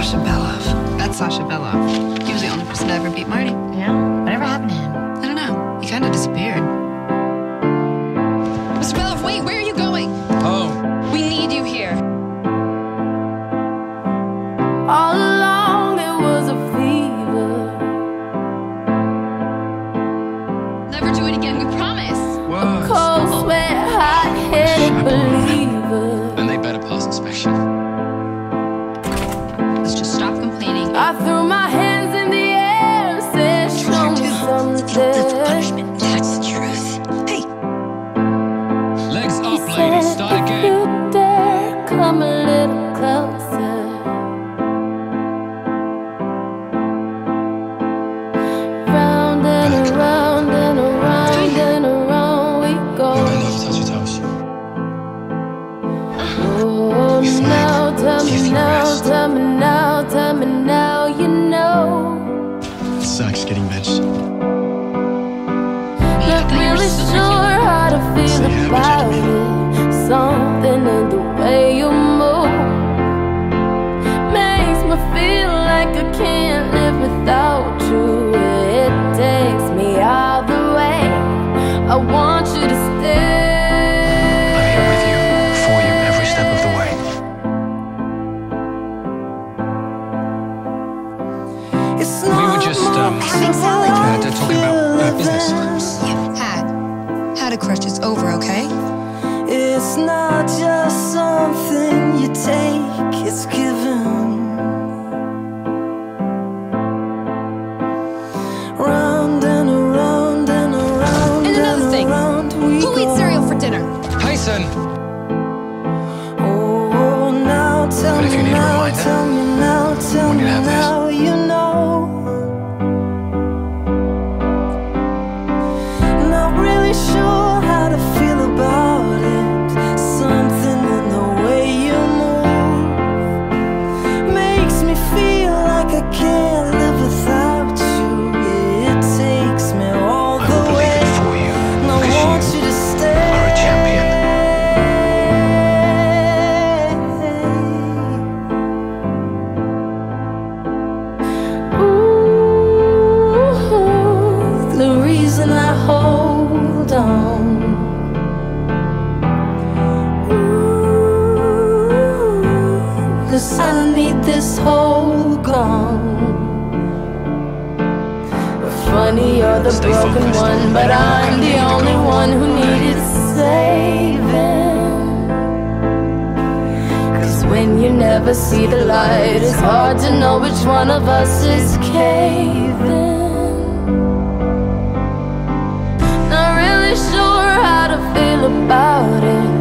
Sasha Belov. That's Sasha Belov. He was the only person to ever beat Marty. Yeah? Whatever happened to him? I don't know. He kind of disappeared. Mr. Belov, wait, where are you going? Oh. We need you here. All along it was a fever. Never do it again, we promise. A cold sweat, hot-headed believer. And they better pass inspection. Let's just stop complaining. I threw my hands in the air, said, show me something. Punishment, that's the truth. Hey. Legs up, lady. Start again. If you dare, come a little closer. Round and around and around and around we go. Never touch your toes. Oh, now, tell me now, tell me now, tell me now, you know. It sucks getting benched. Not really sure how to feel about it. Something in the way you move makes me feel like I can't live without you. It takes me all the way. I want you to stay. I'm here with you, for you, every step of the way. We were just, talking about business. You've had a crush, it's over, okay? It's not just something you take, it's given. Round and around and around And another thing, around we who eats go. cereal for dinner? Payson! Oh, now tell But if me you need a now, reminder, tell me now, tell when me you have this. now, you know. Not really sure how to feel about it. Something in the way you move makes me feel like I can't live without you. It takes me all I the will believe way. it for you, And I because want you you to stay. are a champion. Ooh, the reason I hold on. Ooh, 'cause I need this whole gone. Funny, you're the Stay broken focused. one, but I'm the only one who needed saving. 'Cause when you never see the light, it's hard to know which one of us is caving. Not really sure how to feel about it.